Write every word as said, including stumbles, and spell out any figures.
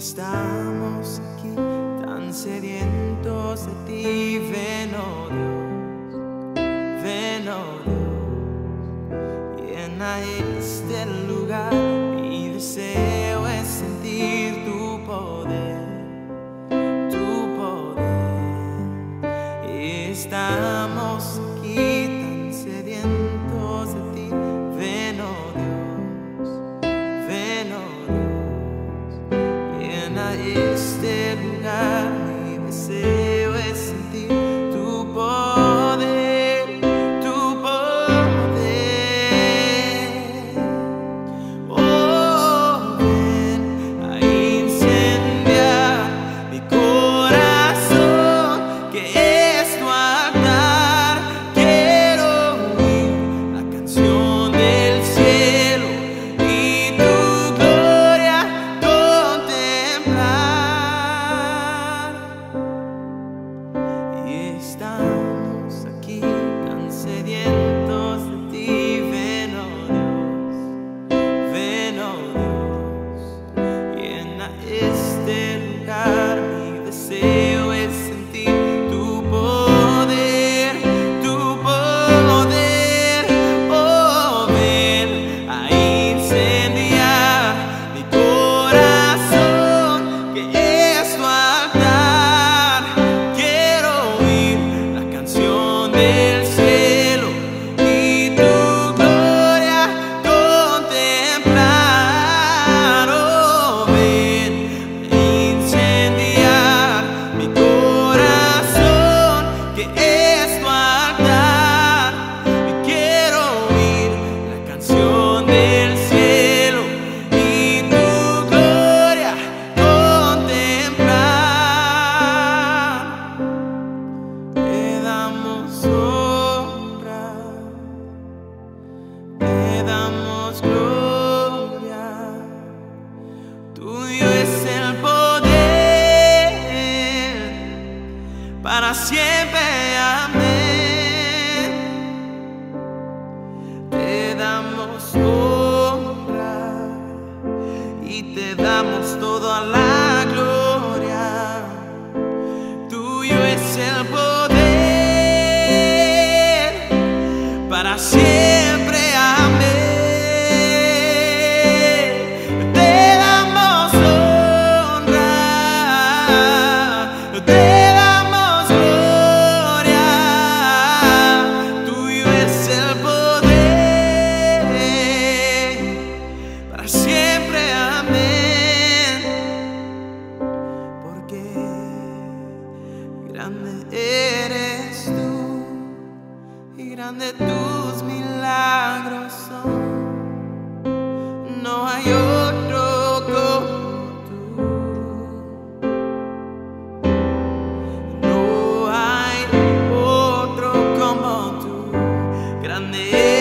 estamos aquí tan sedientos de ti. Ven, oh Dios, ven, oh Dios, llena este lugar. Mi deseo es sentir tu poder, tu poder. Estamos aquí tan sedientos de ti. Ven, oh Dios, ven, oh Dios, llena este lugar. Mi deseo es sentir tu poder, tu poder. Oh, ven a incendiar mi corazón, que es tu altar. Quiero oír la canción del cielo y tu gloria contemplar. Y estamos aquí tan sedientos de ti. Ven, oh Dios, ven, oh Dios, llena este lugar. Mi deseo es sentir tu poder, tu poder. Oh, ven a incendiar mi corazón, que es tu altar. Quiero oír la canción del cielo y tu gloria contemplar. Oh, ven a incendiar mi corazón, que es tu altar. Y quiero oír la canción del cielo y tu gloria contemplar. Te damos honra, te damos gloria. Tuyo es el poder para siempre. Amén. Te damos honra y te damos toda la gloria. Tuyo es el poder para siempre. Amén. Te damos honra, te damos gloria. Tuyo es el poder para siempre. Amén. Porque grande eres tú y grande tus milagros son. No hay otro como tú, no hay otro como tú. Grande